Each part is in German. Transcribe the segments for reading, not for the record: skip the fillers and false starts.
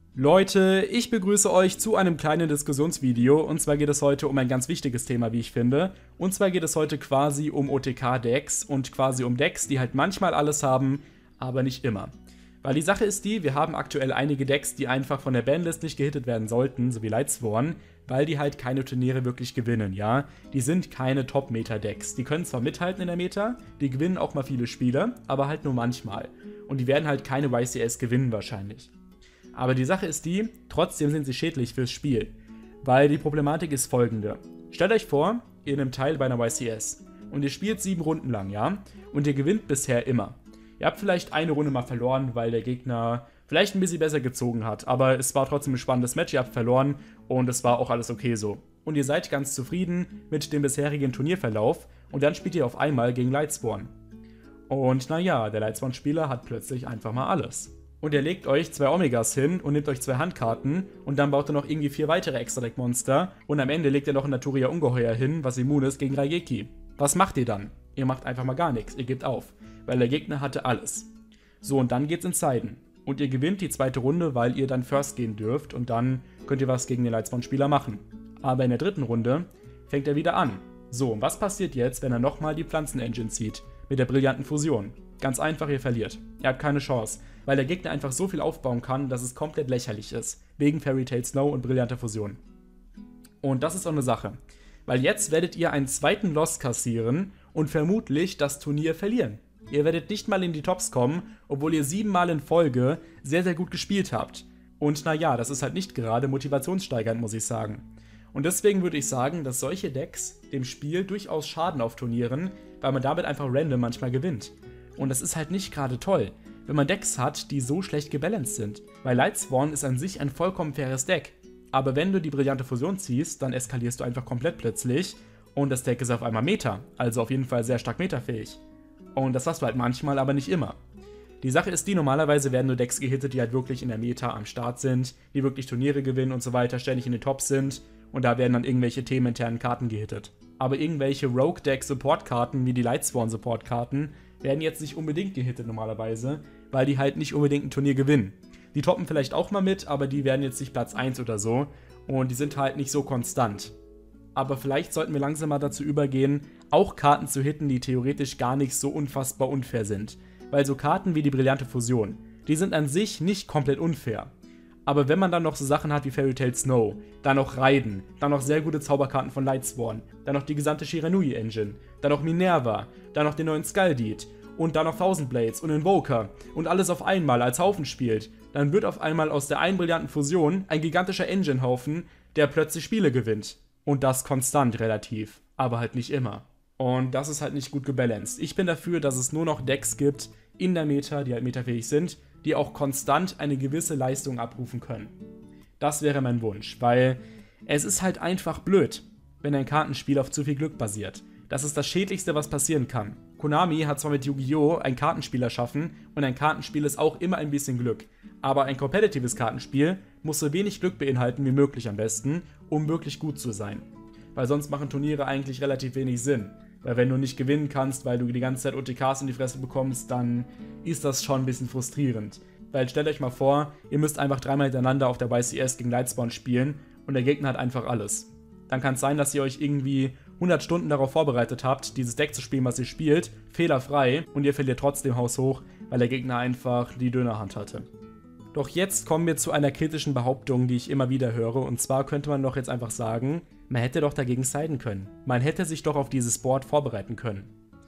Leute, ich begrüße euch zu einem kleinen Diskussionsvideo und zwar geht es heute um ein ganz wichtiges Thema, wie ich finde. Und zwar geht es heute quasi um OTK-Decks und quasi um Decks, die halt manchmal alles haben, aber nicht immer. Weil die Sache ist die, wir haben aktuell einige Decks, die einfach von der Banlist nicht gehittet werden sollten, so wie Lightsworn, weil die halt keine Turniere wirklich gewinnen, ja. Die sind keine Top-Meta-Decks. Die können zwar mithalten in der Meta, die gewinnen auch mal viele Spiele, aber halt nur manchmal. Und die werden halt keine YCS gewinnen wahrscheinlich. Aber die Sache ist die, trotzdem sind sie schädlich fürs Spiel. Weil die Problematik ist folgende. Stellt euch vor, ihr nehmt teil bei einer YCS. Und ihr spielt 7 Runden lang, ja? Und ihr gewinnt bisher immer. Ihr habt vielleicht eine Runde mal verloren, weil der Gegner vielleicht ein bisschen besser gezogen hat. Aber es war trotzdem ein spannendes Match, ihr habt verloren und es war auch alles okay so. Und ihr seid ganz zufrieden mit dem bisherigen Turnierverlauf. Und dann spielt ihr auf einmal gegen Lightsworn. Und naja, der Lightsworn-Spieler hat plötzlich einfach mal alles. Und er legt euch 2 Omegas hin und nimmt euch 2 Handkarten und dann baut er noch irgendwie 4 weitere Extra-Deck-Monster und am Ende legt er noch ein Naturia Ungeheuer hin, was immun ist gegen Raigeki. Was macht ihr dann? Ihr macht einfach mal gar nichts, ihr gebt auf, weil der Gegner hatte alles. So, und dann geht's ins Siden. Und ihr gewinnt die zweite Runde, weil ihr dann First gehen dürft und dann könnt ihr was gegen den Lightsworn-Spieler machen. Aber in der dritten Runde fängt er wieder an. So, und was passiert jetzt, wenn er nochmal die Pflanzen-Engine zieht? Mit der brillanten Fusion. Ganz einfach, ihr verliert. Ihr habt keine Chance, weil der Gegner einfach so viel aufbauen kann, dass es komplett lächerlich ist. Wegen Fairy Tail Snow und brillanter Fusion. Und das ist auch eine Sache. Weil jetzt werdet ihr einen zweiten Loss kassieren und vermutlich das Turnier verlieren. Ihr werdet nicht mal in die Tops kommen, obwohl ihr 7 Mal in Folge sehr, sehr gut gespielt habt. Und naja, das ist halt nicht gerade motivationssteigernd, muss ich sagen. Und deswegen würde ich sagen, dass solche Decks dem Spiel durchaus schaden auf Turnieren, weil man damit einfach random manchmal gewinnt. Und das ist halt nicht gerade toll, wenn man Decks hat, die so schlecht gebalanced sind. Weil Lightsworn ist an sich ein vollkommen faires Deck. Aber wenn du die brillante Fusion ziehst, dann eskalierst du einfach komplett plötzlich und das Deck ist auf einmal Meta, also auf jeden Fall sehr stark metafähig. Und das hast du halt manchmal, aber nicht immer. Die Sache ist die, normalerweise werden nur Decks gehittet, die halt wirklich in der Meta am Start sind, die wirklich Turniere gewinnen und so weiter, ständig in den Tops sind und da werden dann irgendwelche themeninternen Karten gehittet. Aber irgendwelche Rogue-Deck-Support-Karten wie die Lightsworn-Support-Karten werden jetzt nicht unbedingt gehittet normalerweise, weil die halt nicht unbedingt ein Turnier gewinnen. Die toppen vielleicht auch mal mit, aber die werden jetzt nicht Platz 1 oder so und die sind halt nicht so konstant. Aber vielleicht sollten wir langsam mal dazu übergehen, auch Karten zu hitten, die theoretisch gar nicht so unfassbar unfair sind. Weil so Karten wie die brillante Fusion, die sind an sich nicht komplett unfair. Aber wenn man dann noch so Sachen hat wie Fairy Tail Snow, dann noch Raiden, dann noch sehr gute Zauberkarten von Lightsworn, dann noch die gesamte Shiranui Engine, dann noch Minerva, dann noch den neuen Skulldeed und dann noch Thousand Blades und Invoker und alles auf einmal als Haufen spielt, dann wird auf einmal aus der einen brillanten Fusion ein gigantischer Engine-Haufen, der plötzlich Spiele gewinnt. Und das konstant relativ, aber halt nicht immer. Und das ist halt nicht gut gebalanced. Ich bin dafür, dass es nur noch Decks gibt in der Meta, die halt metafähig sind, die auch konstant eine gewisse Leistung abrufen können. Das wäre mein Wunsch, weil es ist halt einfach blöd, wenn ein Kartenspiel auf zu viel Glück basiert. Das ist das Schädlichste, was passieren kann. Konami hat zwar mit Yu-Gi-Oh! Ein Kartenspiel erschaffen und ein Kartenspiel ist auch immer ein bisschen Glück. Aber ein competitives Kartenspiel muss so wenig Glück beinhalten wie möglich am besten, um wirklich gut zu sein. Weil sonst machen Turniere eigentlich relativ wenig Sinn. Weil wenn du nicht gewinnen kannst, weil du die ganze Zeit OTKs in die Fresse bekommst, dann ist das schon ein bisschen frustrierend. Weil stellt euch mal vor, ihr müsst einfach 3-mal hintereinander auf der YCS gegen Lightsworn spielen und der Gegner hat einfach alles. Dann kann es sein, dass ihr euch irgendwie 100 Stunden darauf vorbereitet habt, dieses Deck zu spielen, was ihr spielt, fehlerfrei und ihr verliert trotzdem haushoch, weil der Gegner einfach die Dönerhand hatte. Doch jetzt kommen wir zu einer kritischen Behauptung, die ich immer wieder höre, und zwar könnte man doch jetzt einfach sagen, man hätte doch dagegen siden können. Man hätte sich doch auf dieses Board vorbereiten können.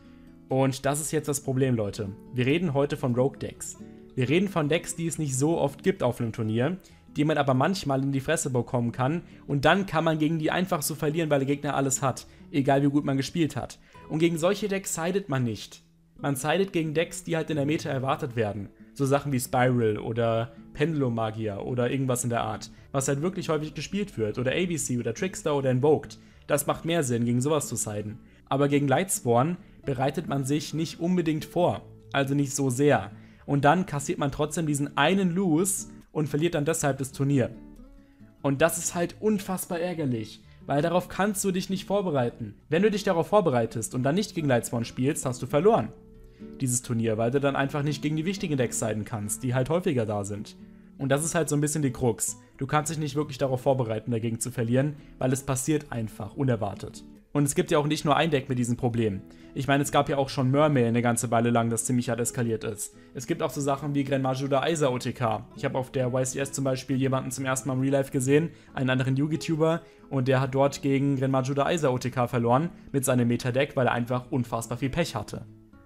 Und das ist jetzt das Problem, Leute. Wir reden heute von Rogue-Decks. Wir reden von Decks, die es nicht so oft gibt auf einem Turnier, die man aber manchmal in die Fresse bekommen kann und dann kann man gegen die einfach so verlieren, weil der Gegner alles hat, egal wie gut man gespielt hat. Und gegen solche Decks sidet man nicht. Man sidet gegen Decks, die halt in der Meta erwartet werden. So Sachen wie Spiral oder Pendulum Magier oder irgendwas in der Art, was halt wirklich häufig gespielt wird. Oder ABC oder Trickster oder Invoked. Das macht mehr Sinn, gegen sowas zu siden. Aber gegen Lightsworn bereitet man sich nicht unbedingt vor. Also nicht so sehr. Und dann kassiert man trotzdem diesen einen Lose und verliert dann deshalb das Turnier. Und das ist halt unfassbar ärgerlich, weil darauf kannst du dich nicht vorbereiten. Wenn du dich darauf vorbereitest und dann nicht gegen Lightsworn spielst, hast du verloren. Dieses Turnier, weil du dann einfach nicht gegen die wichtigen Decks siden kannst, die halt häufiger da sind. Und das ist halt so ein bisschen die Krux. Du kannst dich nicht wirklich darauf vorbereiten, dagegen zu verlieren, weil es passiert einfach, unerwartet. Und es gibt ja auch nicht nur ein Deck mit diesem Problem. Ich meine, es gab ja auch schon Mermail eine ganze Weile lang, das ziemlich hart eskaliert ist. Es gibt auch so Sachen wie Grenmajuda Aiza OTK. Ich habe auf der YCS zum Beispiel jemanden zum ersten Mal im Real Life gesehen, einen anderen Yu-Gi-Tuber, und der hat dort gegen Grenmajuda Aiza OTK verloren mit seinem Meta-Deck, weil er einfach unfassbar viel Pech hatte.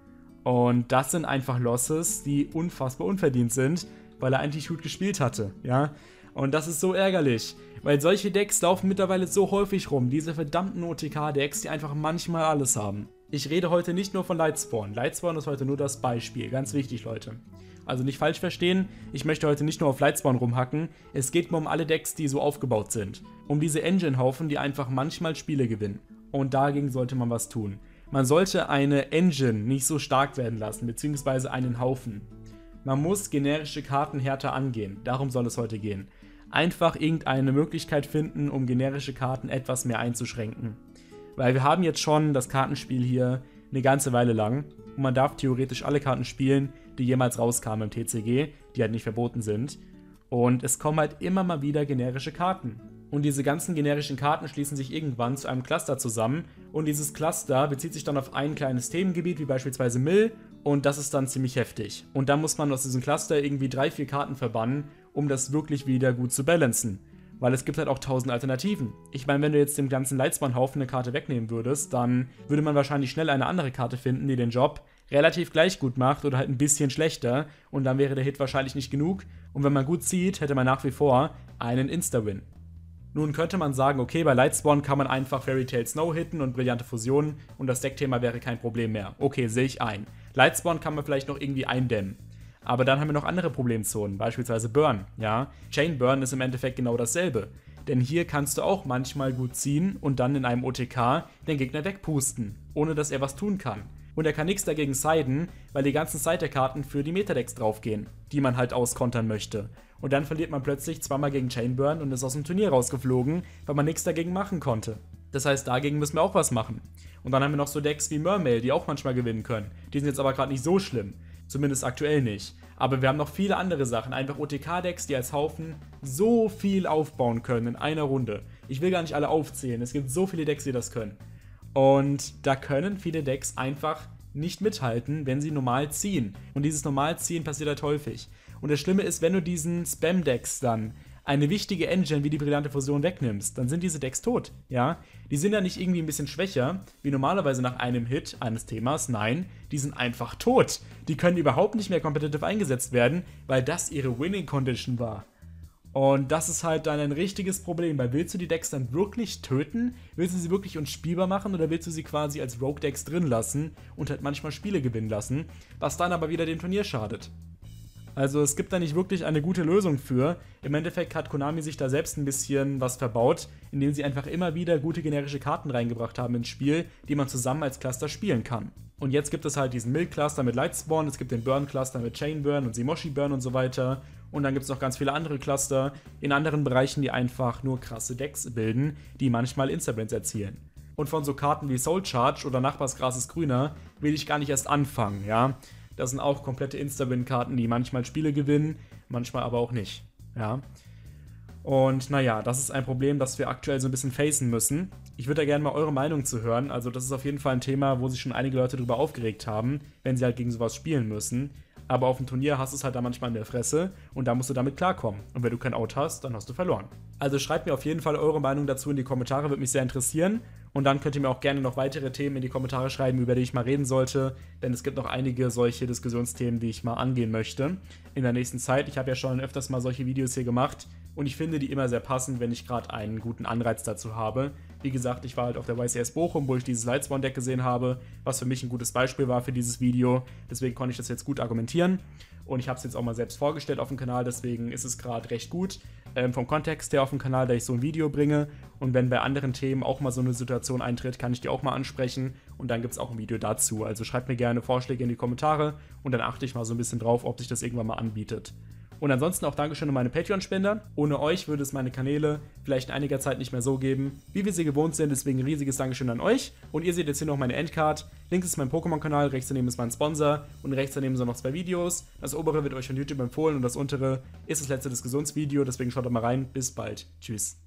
Und das sind einfach Losses, die unfassbar unverdient sind, weil er eigentlich gut gespielt hatte, ja. Und das ist so ärgerlich, weil solche Decks laufen mittlerweile so häufig rum, diese verdammten OTK-Decks, die einfach manchmal alles haben. Ich rede heute nicht nur von Lightspawn. Lightspawn ist heute nur das Beispiel, ganz wichtig, Leute. Also nicht falsch verstehen, ich möchte heute nicht nur auf Lightspawn rumhacken, es geht mir um alle Decks, die so aufgebaut sind. Um diese Engine-Haufen, die einfach manchmal Spiele gewinnen. Und dagegen sollte man was tun. Man sollte eine Engine nicht so stark werden lassen, beziehungsweise einen Haufen. Man muss generische Karten härter angehen, darum soll es heute gehen. Einfach irgendeine Möglichkeit finden, um generische Karten etwas mehr einzuschränken. Weil wir haben jetzt schon das Kartenspiel hier eine ganze Weile lang und man darf theoretisch alle Karten spielen, die jemals rauskamen im TCG, die halt nicht verboten sind. Und es kommen halt immer mal wieder generische Karten. Und diese ganzen generischen Karten schließen sich irgendwann zu einem Cluster zusammen und dieses Cluster bezieht sich dann auf ein kleines Themengebiet, wie beispielsweise Mill, und das ist dann ziemlich heftig. Und dann muss man aus diesem Cluster irgendwie 3-4 Karten verbannen, um das wirklich wieder gut zu balancen. Weil es gibt halt auch 1000 Alternativen. Ich meine, wenn du jetzt dem ganzen Lightspawn-Haufen eine Karte wegnehmen würdest, dann würde man wahrscheinlich schnell eine andere Karte finden, die den Job relativ gleich gut macht oder halt ein bisschen schlechter und dann wäre der Hit wahrscheinlich nicht genug und wenn man gut zieht, hätte man nach wie vor einen Insta-Win. Nun könnte man sagen, okay, bei Lightspawn kann man einfach Fairy Tail Snow hitten und brillante Fusionen und das Deckthema wäre kein Problem mehr. Okay, sehe ich ein. Lightspawn kann man vielleicht noch irgendwie eindämmen. Aber dann haben wir noch andere Problemzonen, beispielsweise Burn, ja. Chain Burn ist im Endeffekt genau dasselbe. Denn hier kannst du auch manchmal gut ziehen und dann in einem OTK den Gegner wegpusten, ohne dass er was tun kann. Und er kann nichts dagegen siden, weil die ganzen Side-Karten für die Metadecks draufgehen, die man halt auskontern möchte. Und dann verliert man plötzlich zweimal gegen Chainburn und ist aus dem Turnier rausgeflogen, weil man nichts dagegen machen konnte. Das heißt, dagegen müssen wir auch was machen. Und dann haben wir noch so Decks wie Mermail, die auch manchmal gewinnen können. Die sind jetzt aber gerade nicht so schlimm. Zumindest aktuell nicht. Aber wir haben noch viele andere Sachen. Einfach OTK-Decks, die als Haufen so viel aufbauen können in einer Runde. Ich will gar nicht alle aufzählen. Es gibt so viele Decks, die das können. Und da können viele Decks einfach nicht mithalten, wenn sie normal ziehen. Und dieses Normalziehen passiert halt häufig. Und das Schlimme ist, wenn du diesen Spam-Decks dann eine wichtige Engine wie die brillante Fusion wegnimmst, dann sind diese Decks tot, ja? Die sind ja nicht irgendwie ein bisschen schwächer, wie normalerweise nach einem Hit eines Themas, nein, die sind einfach tot. Die können überhaupt nicht mehr competitive eingesetzt werden, weil das ihre Winning Condition war. Und das ist halt dann ein richtiges Problem, weil willst du die Decks dann wirklich töten? Willst du sie wirklich unspielbar machen oder willst du sie quasi als Rogue-Decks drin lassen und halt manchmal Spiele gewinnen lassen, was dann aber wieder dem Turnier schadet? Also es gibt da nicht wirklich eine gute Lösung für. Im Endeffekt hat Konami sich da selbst ein bisschen was verbaut, indem sie einfach immer wieder gute generische Karten reingebracht haben ins Spiel, die man zusammen als Cluster spielen kann. Und jetzt gibt es halt diesen Mill-Cluster mit Lightspawn, es gibt den Burn-Cluster mit Chainburn und Simoshi-Burn und so weiter. Und dann gibt es noch ganz viele andere Cluster in anderen Bereichen, die einfach nur krasse Decks bilden, die manchmal Insta-Wins erzielen. Und von so Karten wie Soul Charge oder Nachbarsgras ist grüner will ich gar nicht erst anfangen, ja. Das sind auch komplette Insta-Win-Karten, die manchmal Spiele gewinnen, manchmal aber auch nicht, ja. Und naja, das ist ein Problem, das wir aktuell so ein bisschen facen müssen. Ich würde da gerne mal eure Meinung zu hören. Also das ist auf jeden Fall ein Thema, wo sich schon einige Leute drüber aufgeregt haben, wenn sie halt gegen sowas spielen müssen. Aber auf dem Turnier hast du es halt da manchmal in der Fresse und da musst du damit klarkommen. Und wenn du kein Out hast, dann hast du verloren. Also schreibt mir auf jeden Fall eure Meinung dazu in die Kommentare, würde mich sehr interessieren. Und dann könnt ihr mir auch gerne noch weitere Themen in die Kommentare schreiben, über die ich mal reden sollte. Denn es gibt noch einige solche Diskussionsthemen, die ich mal angehen möchte in der nächsten Zeit. Ich habe ja schon öfters mal solche Videos hier gemacht und ich finde die immer sehr passend, wenn ich gerade einen guten Anreiz dazu habe. Wie gesagt, ich war halt auf der YCS Bochum, wo ich dieses Lightspawn-Deck gesehen habe, was für mich ein gutes Beispiel war für dieses Video. Deswegen konnte ich das jetzt gut argumentieren. Und ich habe es jetzt auch mal selbst vorgestellt auf dem Kanal, deswegen ist es gerade recht gut vom Kontext her auf dem Kanal, da ich so ein Video bringe. Und wenn bei anderen Themen auch mal so eine Situation eintritt, kann ich die auch mal ansprechen. Und dann gibt es auch ein Video dazu. Also schreibt mir gerne Vorschläge in die Kommentare und dann achte ich mal so ein bisschen drauf, ob sich das irgendwann mal anbietet. Und ansonsten auch Dankeschön an meine Patreon-Spender. Ohne euch würde es meine Kanäle vielleicht in einiger Zeit nicht mehr so geben, wie wir sie gewohnt sind. Deswegen riesiges Dankeschön an euch. Und ihr seht jetzt hier noch meine Endcard. Links ist mein Pokémon-Kanal, rechts daneben ist mein Sponsor und rechts daneben sind noch 2 Videos. Das obere wird euch von YouTube empfohlen und das untere ist das letzte Diskussionsvideo. Deswegen schaut da mal rein. Bis bald. Tschüss.